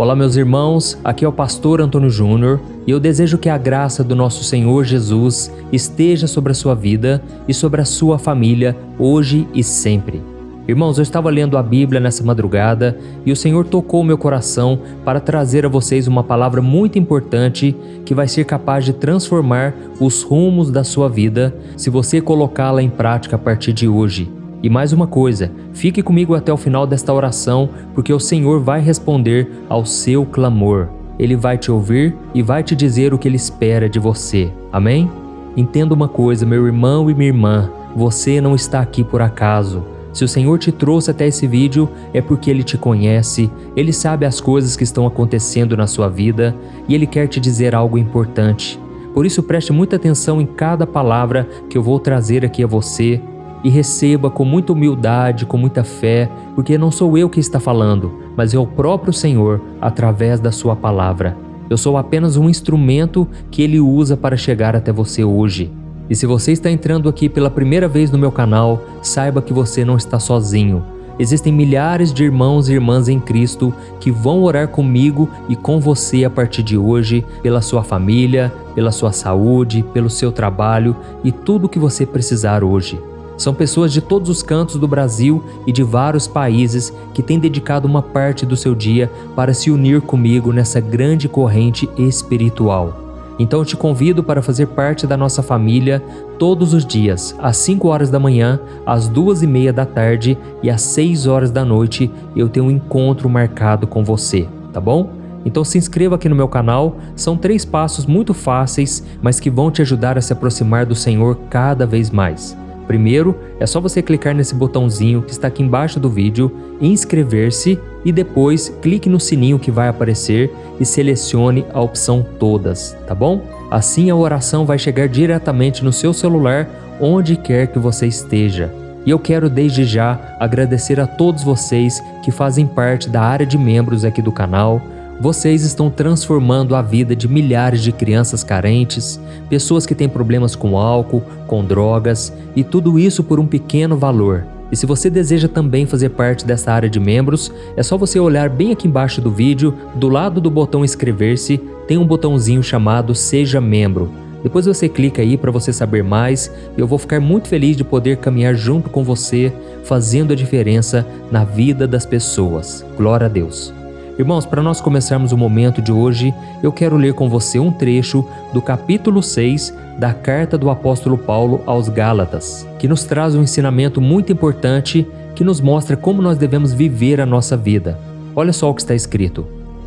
Olá meus irmãos, aqui é o pastor Antônio Júnior e eu desejo que a graça do nosso Senhor Jesus esteja sobre a sua vida e sobre a sua família hoje e sempre. Irmãos, eu estava lendo a Bíblia nessa madrugada e o Senhor tocou meu coração para trazer a vocês uma palavra muito importante que vai ser capaz de transformar os rumos da sua vida se você colocá-la em prática a partir de hoje. E mais uma coisa, fique comigo até o final desta oração, porque o Senhor vai responder ao seu clamor. Ele vai te ouvir e vai te dizer o que Ele espera de você. Amém? Entenda uma coisa, meu irmão e minha irmã, você não está aqui por acaso. Se o Senhor te trouxe até esse vídeo, é porque Ele te conhece, Ele sabe as coisas que estão acontecendo na sua vida e Ele quer te dizer algo importante. Por isso preste muita atenção em cada palavra que eu vou trazer aqui a você e receba com muita humildade, com muita fé, porque não sou eu que está falando, mas é o próprio Senhor através da sua palavra. Eu sou apenas um instrumento que Ele usa para chegar até você hoje. E se você está entrando aqui pela primeira vez no meu canal, saiba que você não está sozinho. Existem milhares de irmãos e irmãs em Cristo que vão orar comigo e com você a partir de hoje, pela sua família, pela sua saúde, pelo seu trabalho e tudo o que você precisar hoje. São pessoas de todos os cantos do Brasil e de vários países que têm dedicado uma parte do seu dia para se unir comigo nessa grande corrente espiritual. Então eu te convido para fazer parte da nossa família todos os dias, às 5 horas da manhã, às 2h30 da tarde e às 6 horas da noite eu tenho um encontro marcado com você, tá bom? Então se inscreva aqui no meu canal, são 3 passos muito fáceis, mas que vão te ajudar a se aproximar do Senhor cada vez mais. Primeiro, é só você clicar nesse botãozinho que está aqui embaixo do vídeo, inscrever-se e depois clique no sininho que vai aparecer e selecione a opção todas, tá bom? Assim a oração vai chegar diretamente no seu celular, onde quer que você esteja. E eu quero desde já agradecer a todos vocês que fazem parte da área de membros aqui do canal. Vocês estão transformando a vida de milhares de crianças carentes, pessoas que têm problemas com álcool, com drogas e tudo isso por um pequeno valor. E se você deseja também fazer parte dessa área de membros, é só você olhar bem aqui embaixo do vídeo, do lado do botão inscrever-se, tem um botãozinho chamado Seja Membro. Depois você clica aí para você saber mais e eu vou ficar muito feliz de poder caminhar junto com você, fazendo a diferença na vida das pessoas. Glória a Deus! Irmãos, para nós começarmos o momento de hoje, eu quero ler com você um trecho do capítulo 6 da carta do apóstolo Paulo aos Gálatas, que nos traz um ensinamento muito importante que nos mostra como nós devemos viver a nossa vida. Olha só o que está escrito.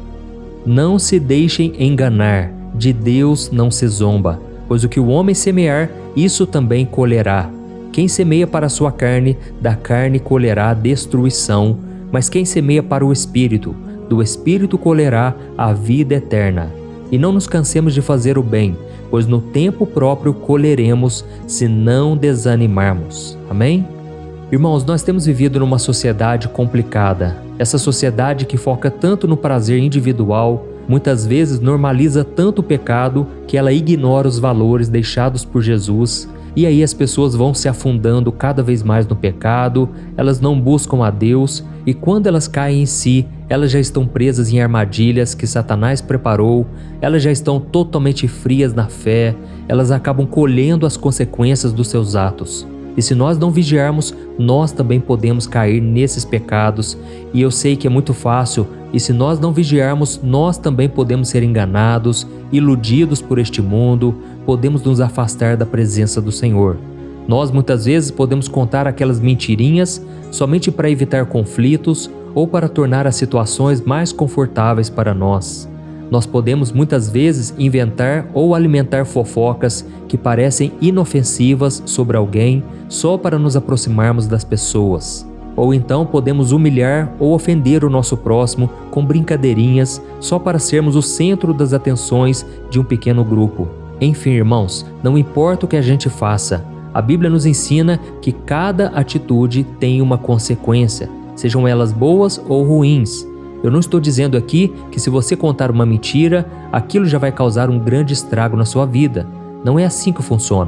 Não se deixem enganar, de Deus não se zomba, pois o que o homem semear, isso também colherá. Quem semeia para a sua carne, da carne colherá destruição, mas quem semeia para o Espírito, do Espírito colherá a vida eterna. E não nos cansemos de fazer o bem, pois no tempo próprio colheremos, se não desanimarmos. Amém? Irmãos, nós temos vivido numa sociedade complicada. Essa sociedade que foca tanto no prazer individual, muitas vezes normaliza tanto o pecado que ela ignora os valores deixados por Jesus. E aí as pessoas vão se afundando cada vez mais no pecado, elas não buscam a Deus e quando elas caem em si, elas já estão presas em armadilhas que Satanás preparou, elas já estão totalmente frias na fé, elas acabam colhendo as consequências dos seus atos. E se nós não vigiarmos, nós também podemos cair nesses pecados. E eu sei que é muito fácil, e se nós não vigiarmos, nós também podemos ser enganados, iludidos por este mundo, podemos nos afastar da presença do Senhor. Nós muitas vezes podemos contar aquelas mentirinhas somente para evitar conflitos ou para tornar as situações mais confortáveis para nós. Nós podemos muitas vezes inventar ou alimentar fofocas que parecem inofensivas sobre alguém só para nos aproximarmos das pessoas. Ou então podemos humilhar ou ofender o nosso próximo com brincadeirinhas só para sermos o centro das atenções de um pequeno grupo. Enfim, irmãos, não importa o que a gente faça, a Bíblia nos ensina que cada atitude tem uma consequência, sejam elas boas ou ruins. Eu não estou dizendo aqui que se você contar uma mentira, aquilo já vai causar um grande estrago na sua vida. Não é assim que funciona.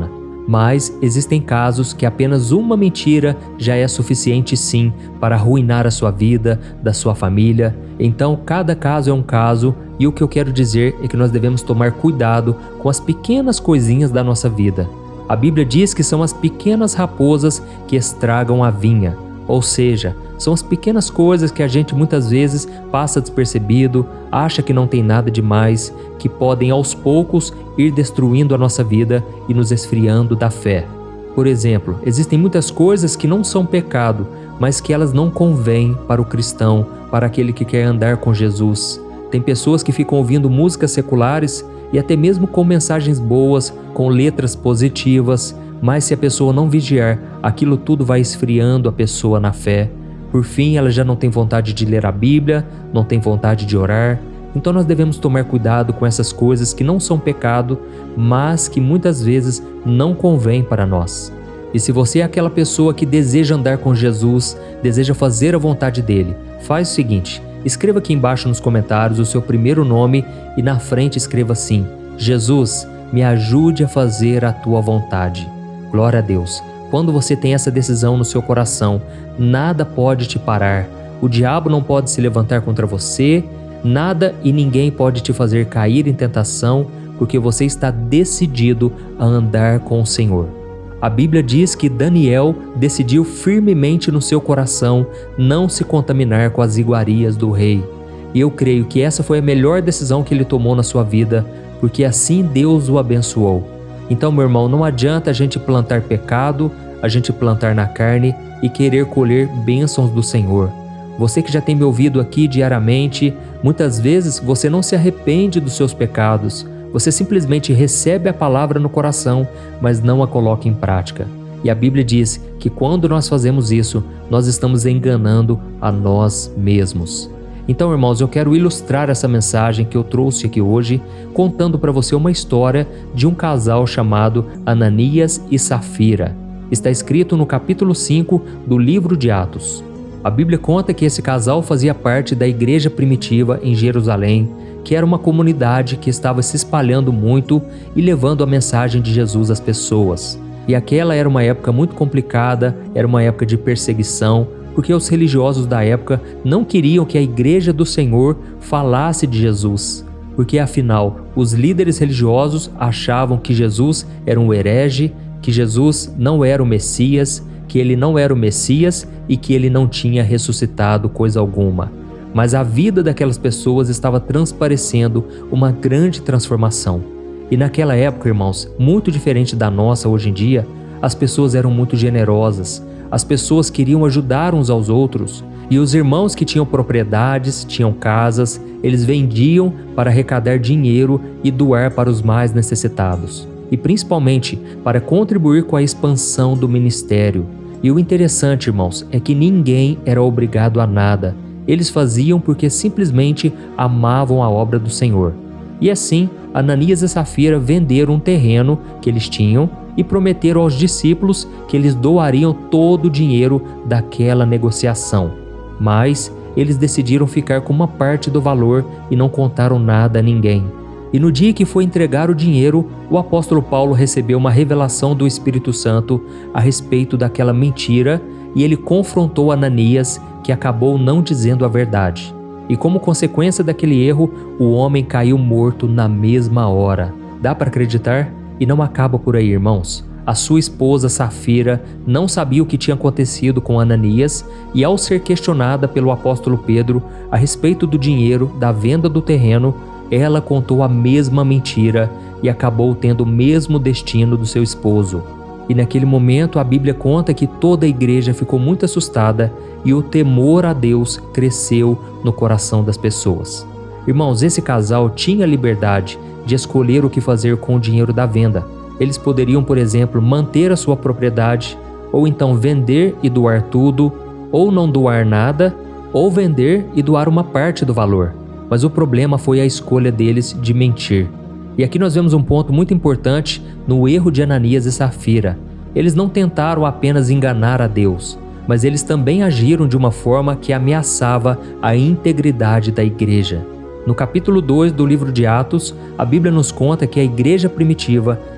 Mas existem casos que apenas uma mentira já é suficiente sim para arruinar a sua vida, da sua família. Então cada caso é um caso, e o que eu quero dizer é que nós devemos tomar cuidado com as pequenas coisinhas da nossa vida. A Bíblia diz que são as pequenas raposas que estragam a vinha, ou seja, são as pequenas coisas que a gente muitas vezes passa despercebido, acha que não tem nada demais, que podem aos poucos ir destruindo a nossa vida e nos esfriando da fé. Por exemplo, existem muitas coisas que não são pecado, mas que elas não convêm para o cristão, para aquele que quer andar com Jesus. Tem pessoas que ficam ouvindo músicas seculares e até mesmo com mensagens boas, com letras positivas, mas se a pessoa não vigiar, aquilo tudo vai esfriando a pessoa na fé. Por fim, ela já não tem vontade de ler a Bíblia, não tem vontade de orar. Então nós devemos tomar cuidado com essas coisas que não são pecado, mas que muitas vezes não convêm para nós. E se você é aquela pessoa que deseja andar com Jesus, deseja fazer a vontade dele, faz o seguinte: escreva aqui embaixo nos comentários o seu primeiro nome e na frente escreva assim: Jesus, me ajude a fazer a tua vontade. Glória a Deus. Quando você tem essa decisão no seu coração, nada pode te parar. O diabo não pode se levantar contra você, nada e ninguém pode te fazer cair em tentação, porque você está decidido a andar com o Senhor. A Bíblia diz que Daniel decidiu firmemente no seu coração não se contaminar com as iguarias do rei. E eu creio que essa foi a melhor decisão que ele tomou na sua vida, porque assim Deus o abençoou. Então, meu irmão, não adianta a gente plantar pecado, a gente plantar na carne e querer colher bênçãos do Senhor. Você que já tem me ouvido aqui diariamente, muitas vezes você não se arrepende dos seus pecados. Você simplesmente recebe a palavra no coração, mas não a coloca em prática. E a Bíblia diz que quando nós fazemos isso, nós estamos enganando a nós mesmos. Então, irmãos, eu quero ilustrar essa mensagem que eu trouxe aqui hoje, contando para você uma história de um casal chamado Ananias e Safira. Está escrito no capítulo 5 do livro de Atos. A Bíblia conta que esse casal fazia parte da igreja primitiva em Jerusalém, que era uma comunidade que estava se espalhando muito e levando a mensagem de Jesus às pessoas. E aquela era uma época muito complicada, era uma época de perseguição, porque os religiosos da época não queriam que a igreja do Senhor falasse de Jesus, porque afinal os líderes religiosos achavam que Jesus era um herege, que Jesus não era o Messias, que ele não era o Messias e que ele não tinha ressuscitado coisa alguma. Mas a vida daquelas pessoas estava transparecendo uma grande transformação. E naquela época, irmãos, muito diferente da nossa hoje em dia, as pessoas eram muito generosas. As pessoas queriam ajudar uns aos outros, e os irmãos que tinham propriedades, tinham casas, eles vendiam para arrecadar dinheiro e doar para os mais necessitados, e principalmente para contribuir com a expansão do ministério. E o interessante, irmãos, é que ninguém era obrigado a nada. Eles faziam porque simplesmente amavam a obra do Senhor. E assim, Ananias e Safira venderam um terreno que eles tinham e prometeram aos discípulos que eles doariam todo o dinheiro daquela negociação. Mas eles decidiram ficar com uma parte do valor e não contaram nada a ninguém. E no dia que foi entregar o dinheiro, o apóstolo Paulo recebeu uma revelação do Espírito Santo a respeito daquela mentira, e ele confrontou Ananias, que acabou não dizendo a verdade. E como consequência daquele erro, o homem caiu morto na mesma hora. Dá para acreditar? E não acaba por aí, irmãos. A sua esposa Safira não sabia o que tinha acontecido com Ananias, e ao ser questionada pelo apóstolo Pedro a respeito do dinheiro da venda do terreno, ela contou a mesma mentira e acabou tendo o mesmo destino do seu esposo. E naquele momento a Bíblia conta que toda a igreja ficou muito assustada e o temor a Deus cresceu no coração das pessoas. Irmãos, esse casal tinha liberdade de escolher o que fazer com o dinheiro da venda. Eles poderiam, por exemplo, manter a sua propriedade, ou então vender e doar tudo, ou não doar nada, ou vender e doar uma parte do valor. Mas o problema foi a escolha deles de mentir. E aqui nós vemos um ponto muito importante no erro de Ananias e Safira. Eles não tentaram apenas enganar a Deus, mas eles também agiram de uma forma que ameaçava a integridade da igreja. No capítulo 2 do livro de Atos, a Bíblia nos conta que a igreja primitiva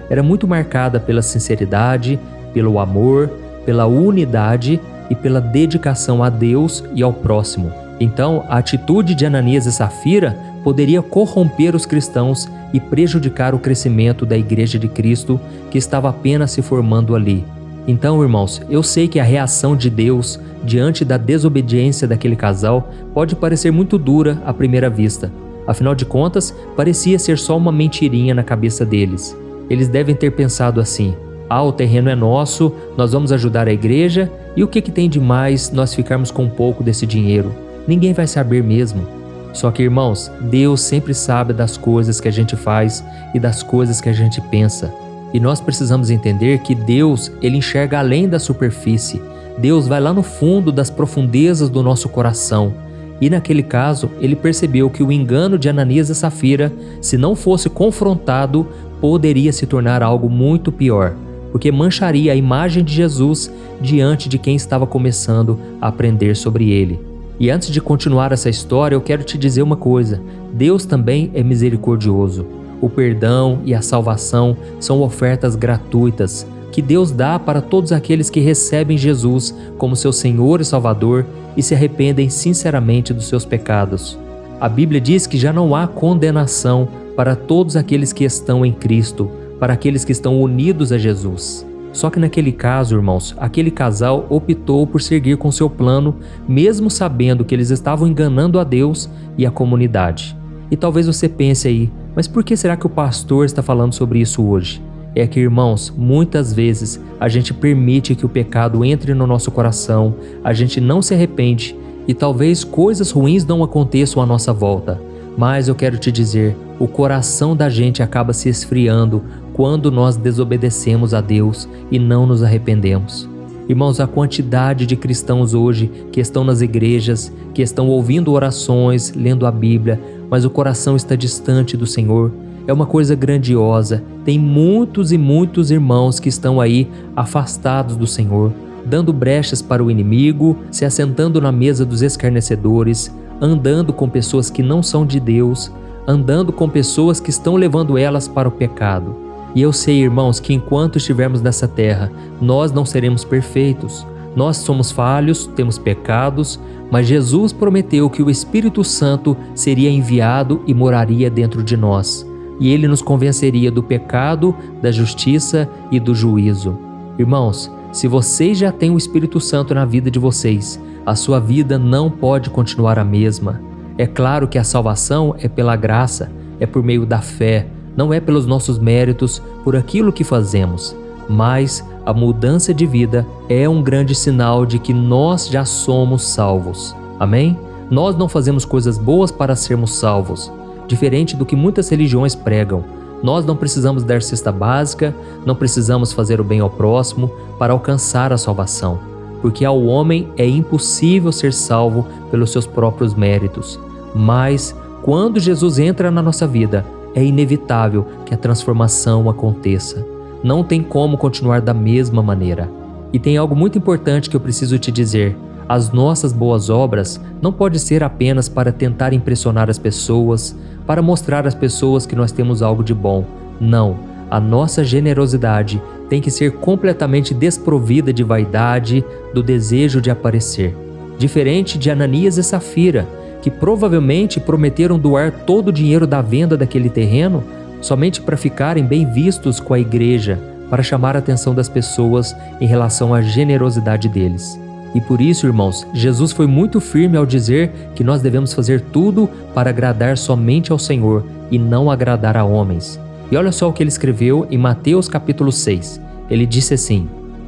era muito marcada pela sinceridade, pelo amor, pela unidade e pela dedicação a Deus e ao próximo. Então, a atitude de Ananias e Safira poderia corromper os cristãos e prejudicar o crescimento da Igreja de Cristo que estava apenas se formando ali. Então, irmãos, eu sei que a reação de Deus diante da desobediência daquele casal pode parecer muito dura à primeira vista. Afinal de contas, parecia ser só uma mentirinha na cabeça deles. Eles devem ter pensado assim: o terreno é nosso, nós vamos ajudar a igreja, e o que tem de mais nós ficarmos com um pouco desse dinheiro? Ninguém vai saber mesmo. Só que, irmãos, Deus sempre sabe das coisas que a gente faz e das coisas que a gente pensa. E nós precisamos entender que Deus, Ele enxerga além da superfície. Deus vai lá no fundo das profundezas do nosso coração. E naquele caso, Ele percebeu que o engano de Ananias e Safira, se não fosse confrontado, poderia se tornar algo muito pior, porque mancharia a imagem de Jesus diante de quem estava começando a aprender sobre Ele. E antes de continuar essa história, eu quero te dizer uma coisa: Deus também é misericordioso. O perdão e a salvação são ofertas gratuitas que Deus dá para todos aqueles que recebem Jesus como seu Senhor e Salvador e se arrependem sinceramente dos seus pecados. A Bíblia diz que já não há condenação para todos aqueles que estão em Cristo, para aqueles que estão unidos a Jesus. Só que naquele caso, irmãos, aquele casal optou por seguir com seu plano, mesmo sabendo que eles estavam enganando a Deus e a comunidade. E talvez você pense aí: mas por que será que o pastor está falando sobre isso hoje? É que, irmãos, muitas vezes a gente permite que o pecado entre no nosso coração, a gente não se arrepende e talvez coisas ruins não aconteçam à nossa volta. Mas eu quero te dizer, o coração da gente acaba se esfriando quando nós desobedecemos a Deus e não nos arrependemos. Irmãos, a quantidade de cristãos hoje que estão nas igrejas, que estão ouvindo orações, lendo a Bíblia, mas o coração está distante do Senhor, é uma coisa grandiosa. Tem muitos e muitos irmãos que estão aí afastados do Senhor, dando brechas para o inimigo, se assentando na mesa dos escarnecedores, andando com pessoas que não são de Deus, andando com pessoas que estão levando elas para o pecado. E eu sei, irmãos, que enquanto estivermos nessa terra, nós não seremos perfeitos. Nós somos falhos, temos pecados, mas Jesus prometeu que o Espírito Santo seria enviado e moraria dentro de nós. E Ele nos convenceria do pecado, da justiça e do juízo. Irmãos, se vocês já têm o Espírito Santo na vida de vocês, a sua vida não pode continuar a mesma. É claro que a salvação é pela graça, é por meio da fé, não é pelos nossos méritos, por aquilo que fazemos. Mas a mudança de vida é um grande sinal de que nós já somos salvos. Amém? Nós não fazemos coisas boas para sermos salvos. Diferente do que muitas religiões pregam, nós não precisamos dar cesta básica, não precisamos fazer o bem ao próximo para alcançar a salvação, porque ao homem é impossível ser salvo pelos seus próprios méritos. Mas, quando Jesus entra na nossa vida, é inevitável que a transformação aconteça. Não tem como continuar da mesma maneira. E tem algo muito importante que eu preciso te dizer: as nossas boas obras não podem ser apenas para tentar impressionar as pessoas, para mostrar às pessoas que nós temos algo de bom. Não, a nossa generosidade tem que ser completamente desprovida de vaidade, do desejo de aparecer. Diferente de Ananias e Safira, que provavelmente prometeram doar todo o dinheiro da venda daquele terreno somente para ficarem bem vistos com a igreja, para chamar a atenção das pessoas em relação à generosidade deles. E por isso, irmãos, Jesus foi muito firme ao dizer que nós devemos fazer tudo para agradar somente ao Senhor e não agradar a homens. E olha só o que ele escreveu em Mateus capítulo 6. Ele disse assim: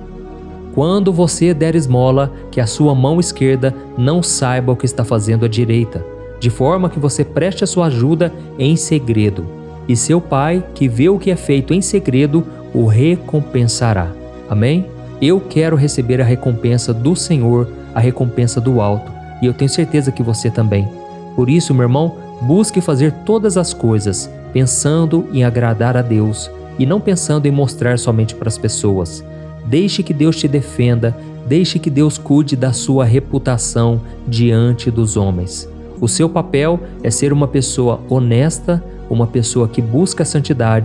quando você der esmola, que a sua mão esquerda não saiba o que está fazendo a direita, de forma que você preste a sua ajuda em segredo. E seu Pai, que vê o que é feito em segredo, o recompensará. Amém? Eu quero receber a recompensa do Senhor, a recompensa do alto, e eu tenho certeza que você também. Por isso, meu irmão, busque fazer todas as coisas pensando em agradar a Deus e não pensando em mostrar somente para as pessoas. Deixe que Deus te defenda, deixe que Deus cuide da sua reputação diante dos homens. O seu papel é ser uma pessoa honesta, uma pessoa que busca a santidade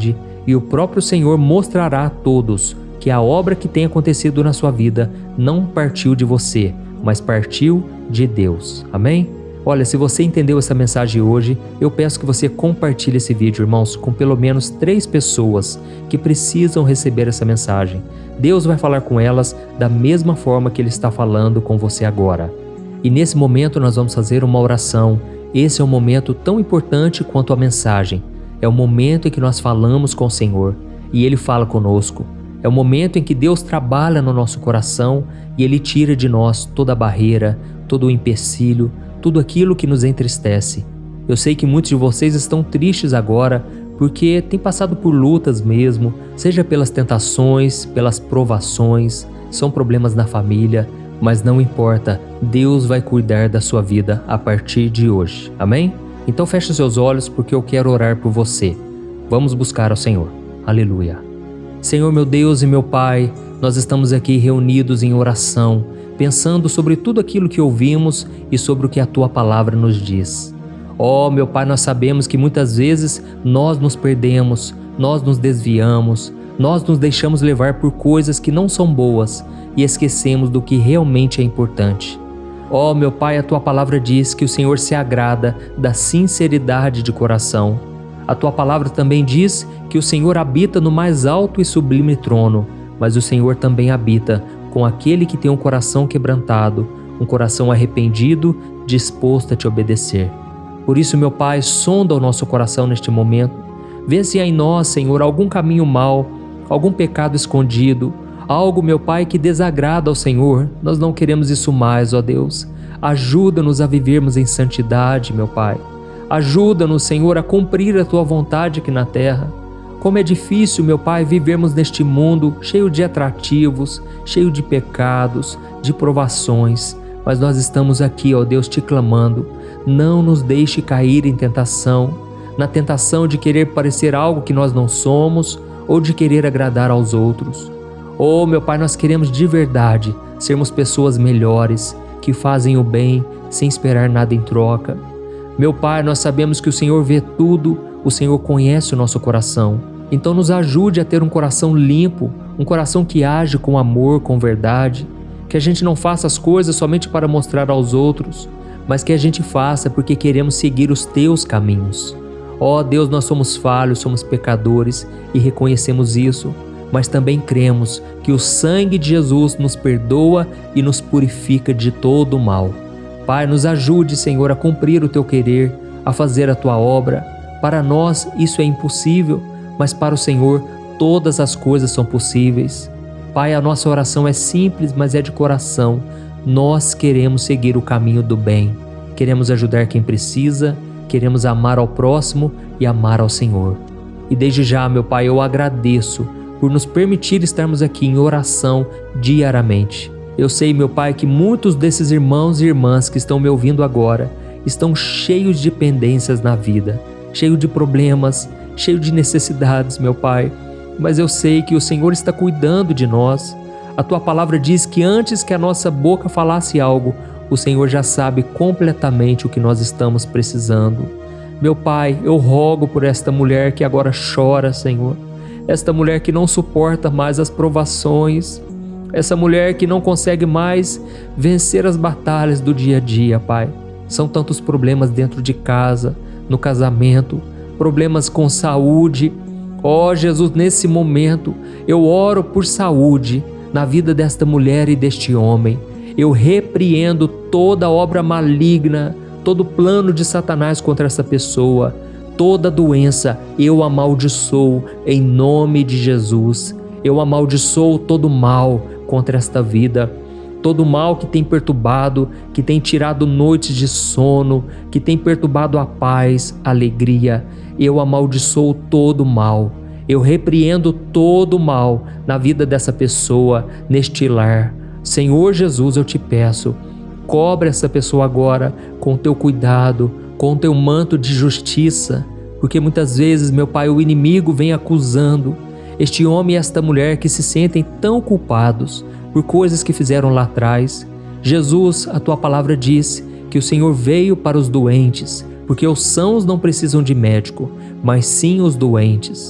e o próprio Senhor mostrará a todos que a obra que tem acontecido na sua vida não partiu de você, mas partiu de Deus. Amém? Olha, se você entendeu essa mensagem hoje, eu peço que você compartilhe esse vídeo, irmãos, com pelo menos 3 pessoas que precisam receber essa mensagem. Deus vai falar com elas da mesma forma que Ele está falando com você agora. E nesse momento nós vamos fazer uma oração. Esse é um momento tão importante quanto a mensagem. É o momento em que nós falamos com o Senhor e Ele fala conosco. É o momento em que Deus trabalha no nosso coração e Ele tira de nós toda a barreira, todo o empecilho, tudo aquilo que nos entristece. Eu sei que muitos de vocês estão tristes agora porque têm passado por lutas mesmo, seja pelas tentações, pelas provações, são problemas na família, mas não importa, Deus vai cuidar da sua vida a partir de hoje. Amém? Então feche seus olhos porque eu quero orar por você. Vamos buscar ao Senhor. Aleluia. Senhor meu Deus e meu Pai, nós estamos aqui reunidos em oração, pensando sobre tudo aquilo que ouvimos e sobre o que a Tua Palavra nos diz. Ó, meu Pai, nós sabemos que muitas vezes nós nos perdemos, nós nos desviamos, nós nos deixamos levar por coisas que não são boas e esquecemos do que realmente é importante. Ó, meu Pai, a Tua Palavra diz que o Senhor se agrada da sinceridade de coração. A Tua Palavra também diz que o Senhor habita no mais alto e sublime trono, mas o Senhor também habita com aquele que tem um coração quebrantado, um coração arrependido, disposto a Te obedecer. Por isso, meu Pai, sonda o nosso coração neste momento. Vê se há em nós, Senhor, algum caminho mau, algum pecado escondido, algo, meu Pai, que desagrada ao Senhor. Nós não queremos isso mais, ó Deus. Ajuda-nos a vivermos em santidade, meu Pai. Ajuda-nos, Senhor, a cumprir a Tua vontade aqui na terra. Como é difícil, meu Pai, vivermos neste mundo cheio de atrativos, cheio de pecados, de provações. Mas nós estamos aqui, ó Deus, Te clamando. Não nos deixe cair em tentação, na tentação de querer parecer algo que nós não somos ou de querer agradar aos outros. Oh, meu Pai, nós queremos de verdade sermos pessoas melhores, que fazem o bem sem esperar nada em troca. Meu Pai, nós sabemos que o Senhor vê tudo, o Senhor conhece o nosso coração. Então nos ajude a ter um coração limpo, um coração que age com amor, com verdade. Que a gente não faça as coisas somente para mostrar aos outros, mas que a gente faça porque queremos seguir os Teus caminhos. Ó Deus, nós somos falhos, somos pecadores e reconhecemos isso, mas também cremos que o sangue de Jesus nos perdoa e nos purifica de todo o mal. Pai, nos ajude, Senhor, a cumprir o Teu querer, a fazer a Tua obra. Para nós isso é impossível, mas para o Senhor todas as coisas são possíveis. Pai, a nossa oração é simples, mas é de coração. Nós queremos seguir o caminho do bem, queremos ajudar quem precisa, queremos amar ao próximo e amar ao Senhor. E desde já, meu Pai, eu agradeço por nos permitir estarmos aqui em oração diariamente. Eu sei, meu Pai, que muitos desses irmãos e irmãs que estão me ouvindo agora estão cheios de pendências na vida, cheios de problemas, cheios de necessidades, meu Pai. Mas eu sei que o Senhor está cuidando de nós. A Tua Palavra diz que antes que a nossa boca falasse algo, o Senhor já sabe completamente o que nós estamos precisando. Meu Pai, eu rogo por esta mulher que agora chora, Senhor. Esta mulher que não suporta mais as provações. Essa mulher que não consegue mais vencer as batalhas do dia a dia, Pai. São tantos problemas dentro de casa, no casamento, problemas com saúde. Ó Jesus, nesse momento eu oro por saúde na vida desta mulher e deste homem. Eu repreendo toda obra maligna, todo plano de Satanás contra essa pessoa, toda doença eu amaldiçoo em nome de Jesus. Eu amaldiçoo todo mal contra esta vida, todo mal que tem perturbado, que tem tirado noites de sono, que tem perturbado a paz, a alegria. Eu amaldiçoo todo mal. Eu repreendo todo mal na vida dessa pessoa, neste lar. Senhor Jesus, eu te peço, cobre essa pessoa agora com teu cuidado, com teu manto de justiça, porque muitas vezes, meu Pai, o inimigo vem acusando este homem e esta mulher que se sentem tão culpados por coisas que fizeram lá atrás. Jesus, a tua palavra diz que o Senhor veio para os doentes, porque os sãos não precisam de médico, mas sim os doentes.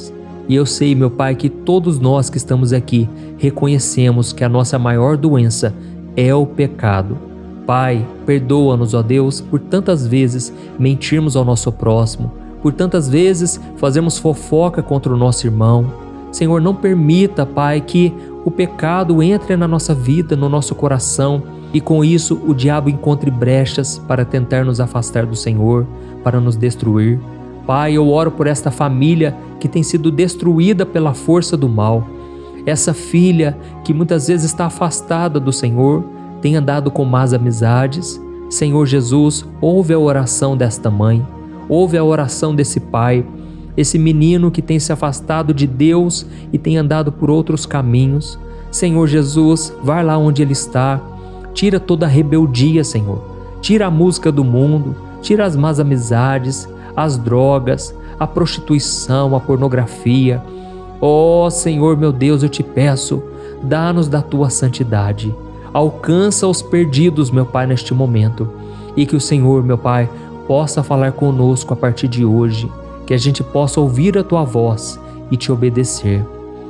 E eu sei, meu Pai, que todos nós que estamos aqui reconhecemos que a nossa maior doença é o pecado. Pai, perdoa-nos, ó Deus, por tantas vezes mentirmos ao nosso próximo, por tantas vezes fazermos fofoca contra o nosso irmão. Senhor, não permita, Pai, que o pecado entre na nossa vida, no nosso coração, e com isso o diabo encontre brechas para tentar nos afastar do Senhor, para nos destruir. Pai, eu oro por esta família que tem sido destruída pela força do mal. Essa filha que muitas vezes está afastada do Senhor, tem andado com más amizades. Senhor Jesus, ouve a oração desta mãe, ouve a oração desse pai, esse menino que tem se afastado de Deus e tem andado por outros caminhos. Senhor Jesus, vai lá onde ele está, tira toda a rebeldia, Senhor, tira a música do mundo, tira as más amizades, as drogas, a prostituição, a pornografia. Ó Senhor meu Deus, eu te peço, dá-nos da tua santidade. Alcança os perdidos, meu Pai, neste momento. E que o Senhor, meu Pai, possa falar conosco a partir de hoje. Que a gente possa ouvir a tua voz e te obedecer.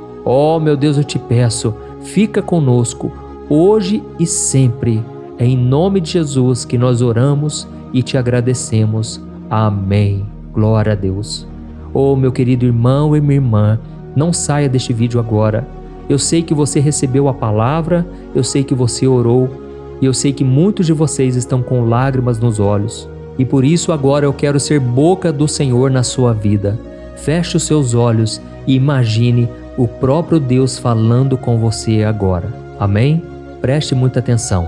Ó meu Deus, eu te peço, fica conosco, hoje e sempre. É em nome de Jesus que nós oramos e te agradecemos. Amém. Glória a Deus. Oh, meu querido irmão e minha irmã, não saia deste vídeo agora. Eu sei que você recebeu a palavra, eu sei que você orou, e eu sei que muitos de vocês estão com lágrimas nos olhos. E por isso agora eu quero ser boca do Senhor na sua vida. Feche os seus olhos e imagine o próprio Deus falando com você agora. Amém? Preste muita atenção.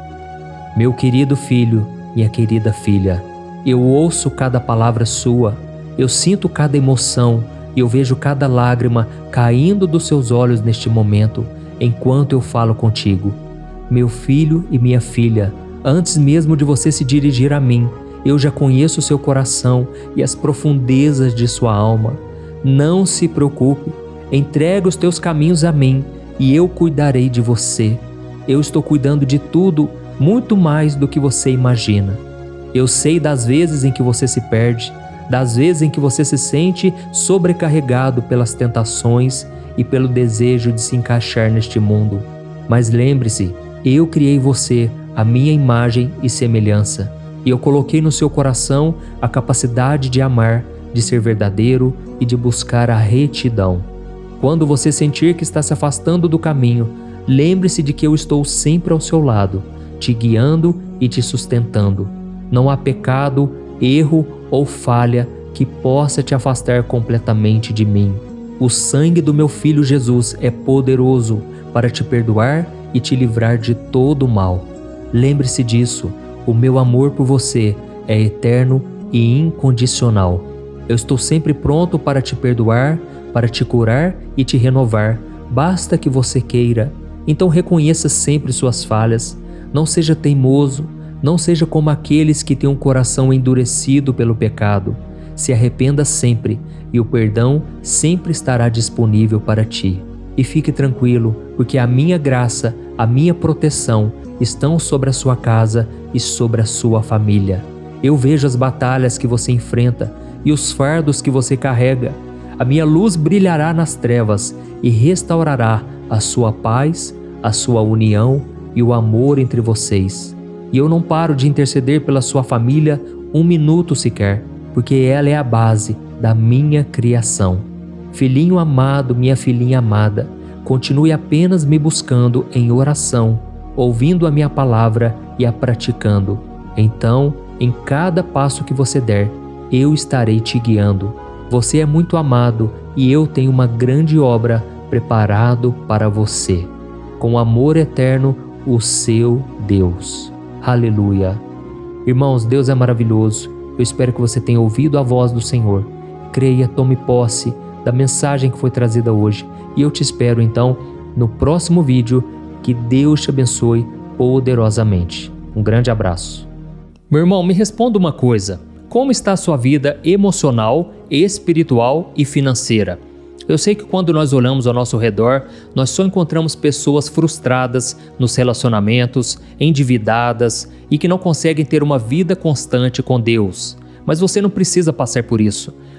Meu querido filho, minha querida filha, eu ouço cada palavra sua, eu sinto cada emoção, e eu vejo cada lágrima caindo dos seus olhos neste momento, enquanto eu falo contigo. Meu filho e minha filha, antes mesmo de você se dirigir a mim, eu já conheço o seu coração e as profundezas de sua alma. Não se preocupe, entrega os teus caminhos a mim e eu cuidarei de você. Eu estou cuidando de tudo, muito mais do que você imagina. Eu sei das vezes em que você se perde, das vezes em que você se sente sobrecarregado pelas tentações e pelo desejo de se encaixar neste mundo. Mas lembre-se, eu criei você à minha imagem e semelhança, e eu coloquei no seu coração a capacidade de amar, de ser verdadeiro e de buscar a retidão. Quando você sentir que está se afastando do caminho, lembre-se de que eu estou sempre ao seu lado, te guiando e te sustentando. Não há pecado, erro ou falha que possa te afastar completamente de mim. O sangue do meu Filho Jesus é poderoso para te perdoar e te livrar de todo o mal. Lembre-se disso, o meu amor por você é eterno e incondicional. Eu estou sempre pronto para te perdoar, para te curar e te renovar. Basta que você queira. Então reconheça sempre suas falhas. Não seja teimoso. Não seja como aqueles que têm um coração endurecido pelo pecado. Se arrependa sempre e o perdão sempre estará disponível para ti. E fique tranquilo, porque a minha graça, a minha proteção estão sobre a sua casa e sobre a sua família. Eu vejo as batalhas que você enfrenta e os fardos que você carrega. A minha luz brilhará nas trevas e restaurará a sua paz, a sua união e o amor entre vocês. E eu não paro de interceder pela sua família um minuto sequer, porque ela é a base da minha criação. Filhinho amado, minha filhinha amada, continue apenas me buscando em oração, ouvindo a minha palavra e a praticando. Então, em cada passo que você der, eu estarei te guiando. Você é muito amado e eu tenho uma grande obra preparado para você. Com amor eterno, o seu Deus. Aleluia. Irmãos, Deus é maravilhoso. Eu espero que você tenha ouvido a voz do Senhor. Creia, tome posse da mensagem que foi trazida hoje. E eu te espero então no próximo vídeo. Que Deus te abençoe poderosamente. Um grande abraço. Meu irmão, me responda uma coisa. Como está a sua vida emocional, espiritual e financeira? Eu sei que quando nós olhamos ao nosso redor, nós só encontramos pessoas frustradas nos relacionamentos, endividadas e que não conseguem ter uma vida constante com Deus. Mas você não precisa passar por isso.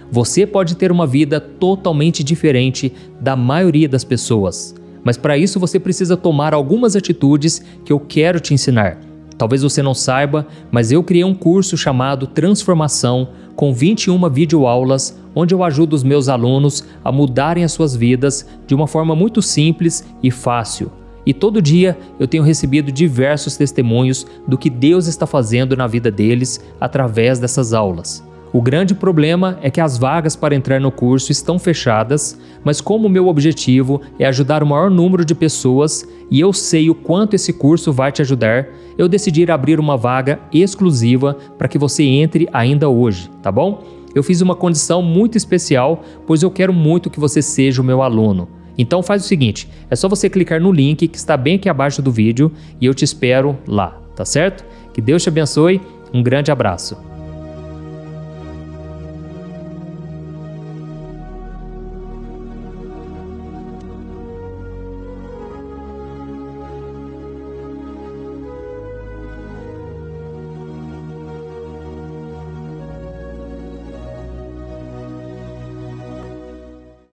Você pode ter uma vida totalmente diferente da maioria das pessoas, mas para isso você precisa tomar algumas atitudes que eu quero te ensinar. Talvez você não saiba, mas eu criei um curso chamado Transformação, com 21 videoaulas, onde eu ajudo os meus alunos a mudarem as suas vidas de uma forma muito simples e fácil. E todo dia eu tenho recebido diversos testemunhos do que Deus está fazendo na vida deles através dessas aulas. O grande problema é que as vagas para entrar no curso estão fechadas, mas como o meu objetivo é ajudar o maior número de pessoas e eu sei o quanto esse curso vai te ajudar, eu decidi abrir uma vaga exclusiva para que você entre ainda hoje, tá bom? Eu fiz uma condição muito especial, pois eu quero muito que você seja o meu aluno. Então faz o seguinte, é só você clicar no link que está bem aqui abaixo do vídeo e eu te espero lá, tá certo? Que Deus te abençoe, um grande abraço.